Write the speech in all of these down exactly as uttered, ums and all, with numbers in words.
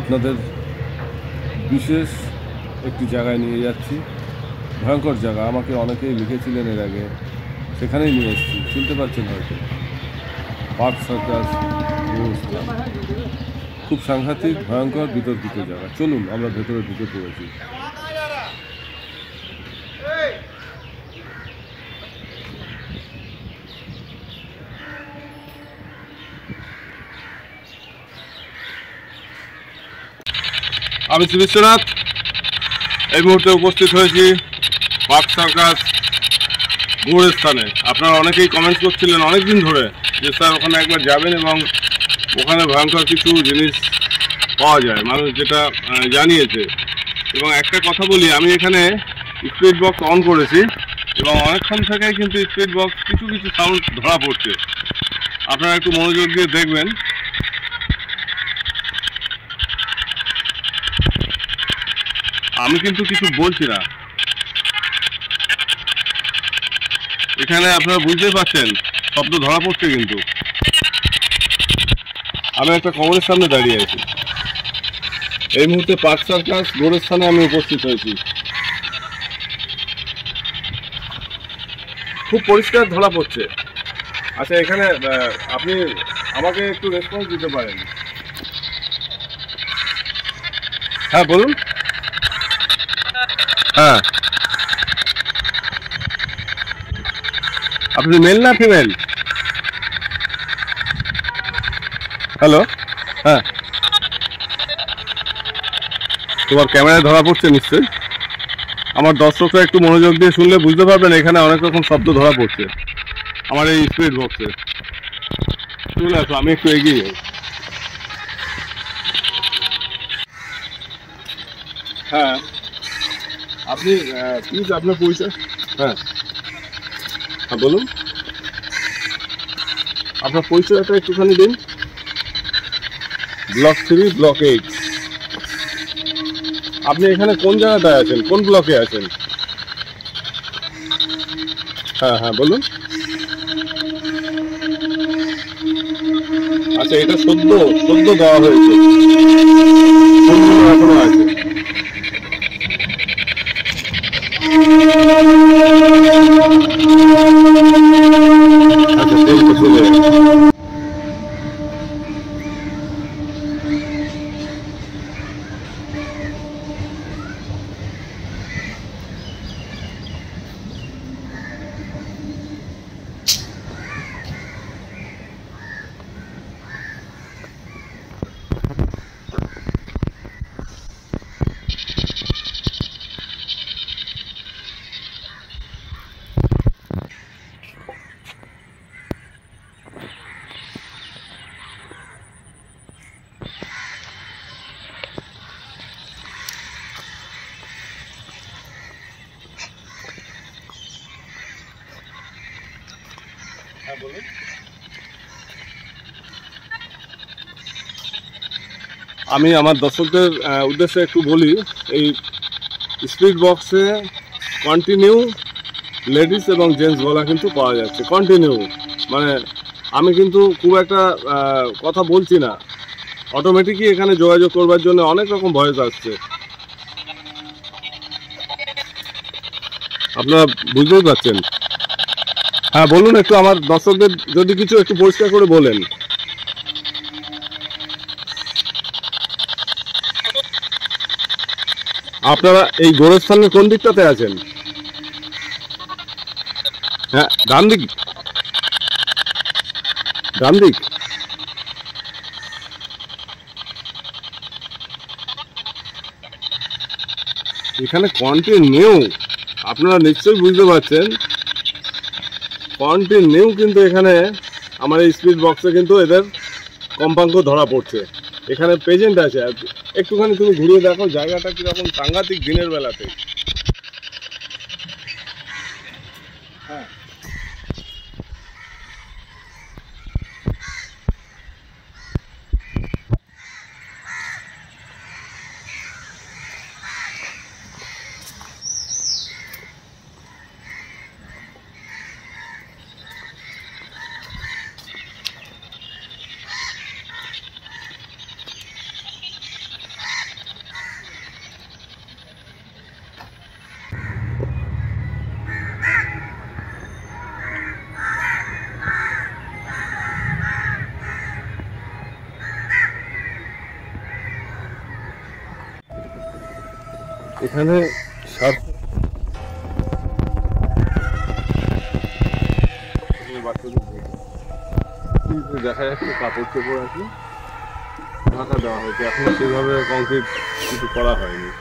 আপনাদের বিশেষ একটি জায়গায় নিয়ে যাচ্ছি। ভয়ঙ্কর জায়গা, আমাকে অনেকেই লিখেছিলেন এর আগে, সেখানেই নিয়ে এসেছি। চিনতে পারছেন হয়তো, পার্ক সার্কাস গোরস্থান। খুব সাংঘাতিক, ভয়ঙ্কর, বিতর্কিত জায়গা। চলুন আমরা ভেতরে ঢুকে পড়েছি। আমি শ্রী বিশ্বনাথ এই মুহূর্তে উপস্থিত হয়েছি পার্ক সার্কাস গোরস্থানে। আপনারা অনেকেই কমেন্টস করছিলেন অনেকদিন ধরে যে স্যার ওখানে একবার যাবেন এবং ওখানে ভয়ঙ্কর কিছু জিনিস পাওয়া যায়, মানুষ যেটা জানিয়েছে। এবং একটা কথা বলি, আমি এখানে স্পিড বক্স অন করেছি এবং অনেকক্ষণ থেকেই কিন্তু স্পিড বক্স কিছু কিছু সাউন্ড ধরা পড়ছে। আপনারা একটু মনোযোগ দিয়ে দেখবেন। আমি কিন্তু কিছু বলছি না, এখানে আপনারা বুঝতেই পারছেন শব্দ ধরা পড়ছে। কিন্তু আমি একটা কবরের সামনে দাঁড়িয়ে আছি। এই মুহূর্তে পার্ক সার্কাস গোরস্থানে আমি উপস্থিত হয়েছি। খুব পরিষ্কার ধরা পড়ছে। আচ্ছা, এখানে আপনি আমাকে একটু রেসপন্স দিতে পারেন? হ্যাঁ বলুন। হ্যাঁ, আপনি মেল না ফিমেল? হ্যালো, হ্যাঁ, তোমার ক্যামেরায় ধরা পড়ছে নিশ্চয়ই। আমার দর্শকরা একটু মনোযোগ দিয়ে শুনলে বুঝতে পারবেন এখানে অনেক রকম শব্দ ধরা পড়ছে আমার এই স্পিড বক্সে। চলে আসো, আমি একটু এগিয়ে যাই। হ্যাঁ, আপনি প্লিজ আপনার পরিচয়। হ্যাঁ হ্যাঁ বলুন, আপনার পরিচয়টা একটুখানি দিন। Block three, block eight. আপনি এখানে কোন জায়গাটায় আছেন, কোন ব্লকে আছেন? হ্যাঁ হ্যাঁ বলুন। আচ্ছা, এটা সদ্য সদ্য দেওয়া হয়েছে, এখনো আছে। আচ্ছা, তেল তো চলে গেছে। আমি আমার দর্শকদের উদ্দেশ্যে একটু বলি, এই স্পিড বক্সে কন্টিনিউ লেডিস এবং জেন্টস গলা কিন্তু পাওয়া যাচ্ছে। কন্টিনিউ মানে আমি কিন্তু খুব একটা কথা বলছি না, অটোমেটিকই এখানে যোগাযোগ করবার জন্য অনেক রকম ভয়েস আসছে। আপনারা বুঝতেই পারছেন। হ্যাঁ বলুন, একটু আমার দর্শকদের যদি কিছু একটু পরিষ্কার করে বলেন। আপনারা এই গোরস্থানের কোন দিকটাতে আছেন? হ্যাঁ, ডান দিক, ডান দিক। এখানে কন্টিনিউ, আপনারা নিশ্চয়ই বুঝতে পারছেন, কন্টিনিউ কিন্তু এখানে আমার এই স্পিড বক্সে কিন্তু এদের কম্পাঙ্ক ধরা পড়ছে। এখানে প্রেজেন্ট আছে। একটুখানি তুমি ঘুরিয়ে দেখো জায়গাটা কিরকম সাংঘাতিক দিনের বেলাতে। হ্যাঁ, এখানে দেখা যাচ্ছে কাপড় চোপড় আছে ঢাকা দেওয়া হয়েছে, এখন সেভাবে কংক্রিট কিছু করা হয়নি।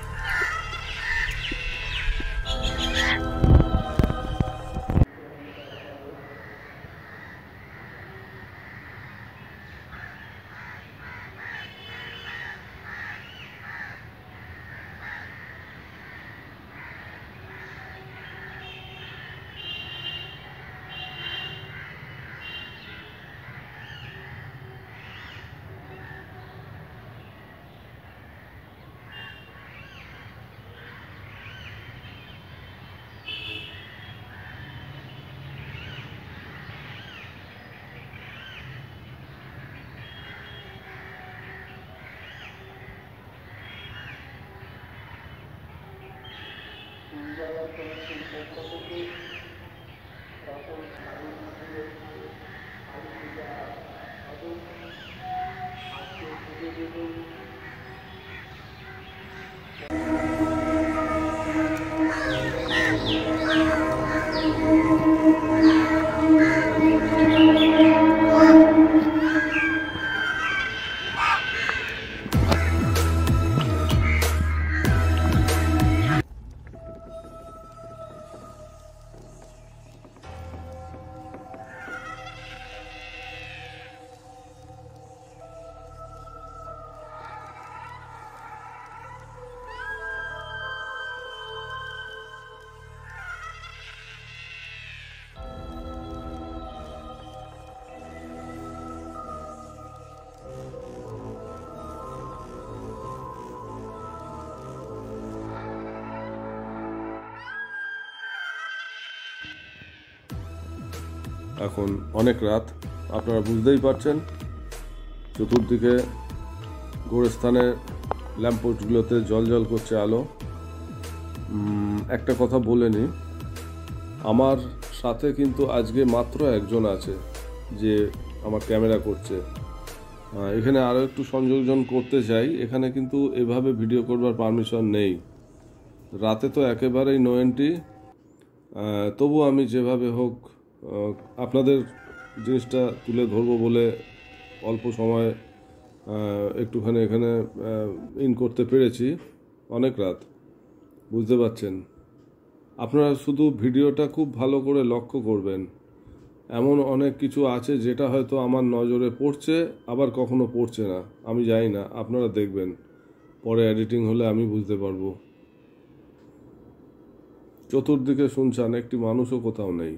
এখন অনেক রাত, আপনারা বুঝতেই পারছেন। চতুর্দিকে গোরস্থানে ল্যাম্পপোস্টগুলোতে জল জল করছে আলো। একটা কথা বলে নিই, আমার সাথে কিন্তু আজকে মাত্র একজন আছে যে আমার ক্যামেরা করছে। এখানে আরও একটু সংযোজন করতে চাই, এখানে কিন্তু এভাবে ভিডিও করবার পারমিশন নেই। রাতে তো একেবারেই নো এন্ট্রি, তবু আমি যেভাবে হোক আপনাদের জিনিসটা তুলে ধরবো বলে অল্প সময় একটুখানি এখানে ইন করতে পেরেছি। অনেক রাত, বুঝতে পারছেন। আপনারা শুধু ভিডিওটা খুব ভালো করে লক্ষ্য করবেন। এমন অনেক কিছু আছে যেটা হয়তো আমার নজরে পড়ছে, আবার কখনো পড়ছে না, আমি জানি না। আপনারা দেখবেন, পরে এডিটিং হলে আমি বুঝতে পারবো। চতুর্দিকে শুনছেন, একটি মানুষও কোথাও নেই।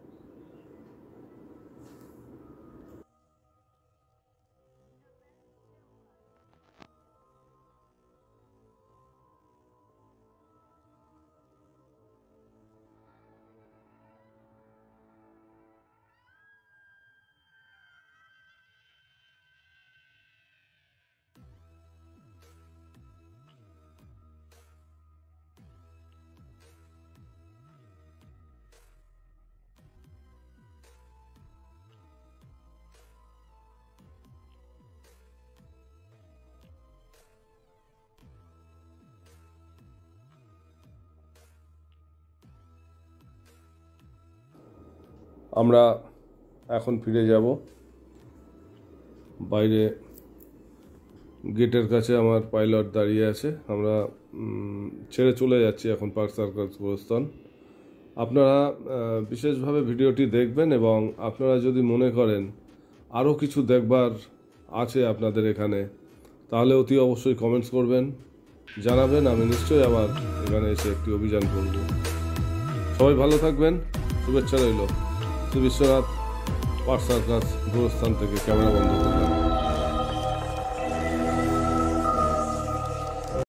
আমরা এখন ফিরে যাব। বাইরে গেটের কাছে আমার পাইলট দাঁড়িয়ে আছে। আমরা ছেড়ে চলে যাচ্ছি এখন পার্ক সার্কাস গোরস্থান। আপনারা বিশেষভাবে ভিডিওটি দেখবেন এবং আপনারা যদি মনে করেন আরও কিছু দেখবার আছে আপনাদের এখানে, তাহলে অতি অবশ্যই কমেন্টস করবেন, জানাবেন। আমি নিশ্চয়ই আবার এখানে এসে একটি অভিযান করব। সবাই ভালো থাকবেন, শুভেচ্ছা রইল। বিশ্বনাথ পার্ক সার্কাস গোরস্থান থেকে ক্যামেরা বন্ধ করলাম।